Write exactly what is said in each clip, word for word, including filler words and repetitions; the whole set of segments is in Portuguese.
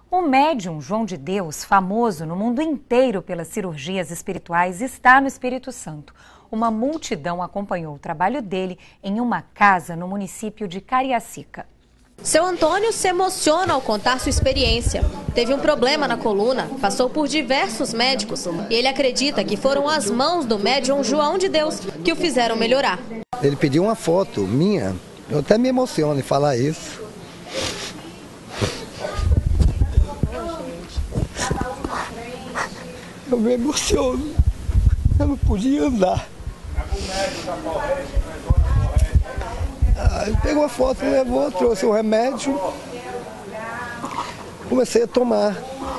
O médium João de Deus, famoso no mundo inteiro pelas cirurgias espirituais, está no Espírito Santo. Uma multidão acompanhou o trabalho dele em uma casa no município de Cariacica. Seu Antônio se emociona ao contar sua experiência. Teve um problema na coluna, passou por diversos médicos e ele acredita que foram as mãos do médium João de Deus que o fizeram melhorar. Ele pediu uma foto minha, eu até me emociono em falar isso. Eu me emociono, eu não podia andar. Ah, ele pegou a foto, levou, trouxe o remédio, comecei a tomar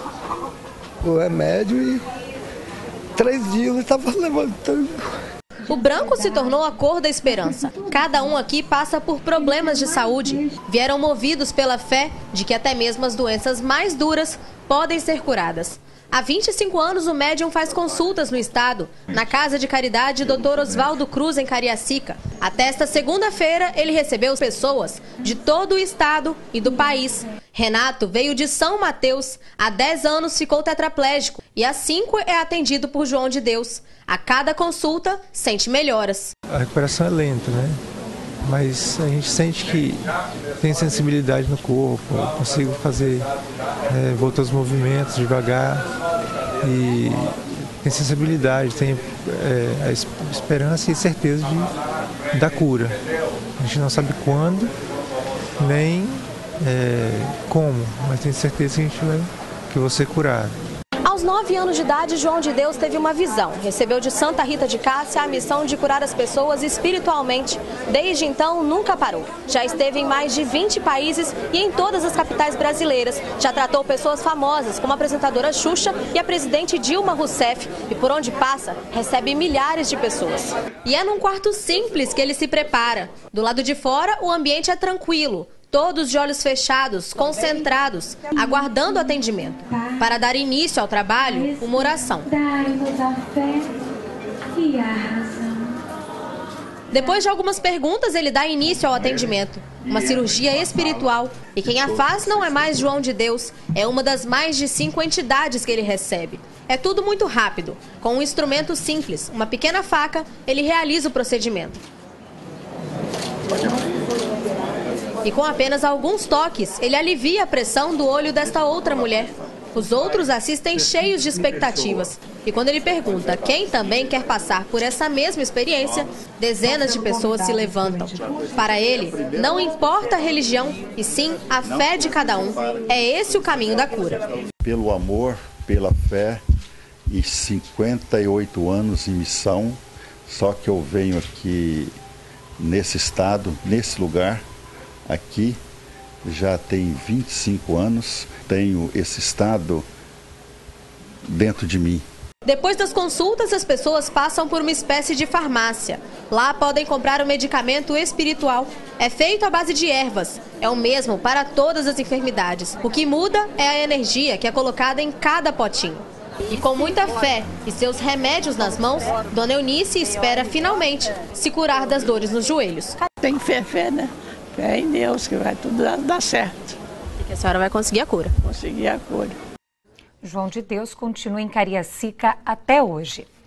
o remédio e três dias eu estava levantando. O branco se tornou a cor da esperança. Cada um aqui passa por problemas de saúde. Vieram movidos pela fé de que até mesmo as doenças mais duras podem ser curadas. Há vinte e cinco anos, o médium faz consultas no estado, na Casa de Caridade doutor Oswaldo Cruz, em Cariacica. Até esta segunda-feira, ele recebeu pessoas de todo o estado e do país. Renato veio de São Mateus, há dez anos ficou tetraplégico e há cinco é atendido por João de Deus. A cada consulta, sente melhoras. A recuperação é lenta, né? Mas a gente sente que tem sensibilidade no corpo, eu consigo fazer, é, voltar os movimentos devagar e tem sensibilidade, tem é, a esperança e certeza de, da cura. A gente não sabe quando, nem é, como, mas tem certeza que a gente vai, que eu vou ser curado. Aos nove anos de idade, João de Deus teve uma visão. Recebeu de Santa Rita de Cássia a missão de curar as pessoas espiritualmente. Desde então, nunca parou. Já esteve em mais de vinte países e em todas as capitais brasileiras. Já tratou pessoas famosas, como a apresentadora Xuxa e a presidente Dilma Rousseff. E por onde passa, recebe milhares de pessoas. E é num quarto simples que ele se prepara. Do lado de fora, o ambiente é tranquilo. Todos de olhos fechados, concentrados, aguardando o atendimento. Para dar início ao trabalho, uma oração. Dai-nos a fé e a razão. Depois de algumas perguntas, ele dá início ao atendimento. Uma cirurgia espiritual. E quem a faz não é mais João de Deus, é uma das mais de cinco entidades que ele recebe. É tudo muito rápido. Com um instrumento simples, uma pequena faca, ele realiza o procedimento. E com apenas alguns toques, ele alivia a pressão do olho desta outra mulher. Os outros assistem cheios de expectativas. E quando ele pergunta quem também quer passar por essa mesma experiência, dezenas de pessoas se levantam. Para ele, não importa a religião, e sim a fé de cada um. É esse o caminho da cura. Pelo amor, pela fé e cinquenta e oito anos em missão, só que eu venho aqui nesse estado, nesse lugar, aqui já tem vinte e cinco anos, tenho esse estado dentro de mim. Depois das consultas, as pessoas passam por uma espécie de farmácia. Lá podem comprar o medicamento espiritual. É feito à base de ervas. É o mesmo para todas as enfermidades. O que muda é a energia que é colocada em cada potinho. E com muita fé e seus remédios nas mãos, Dona Eunice espera finalmente se curar das dores nos joelhos. Tem fé, fé, né? Fé em Deus que vai tudo dar, dar certo. E que a senhora vai conseguir a cura. Conseguir a cura. João de Deus continua em Cariacica até hoje.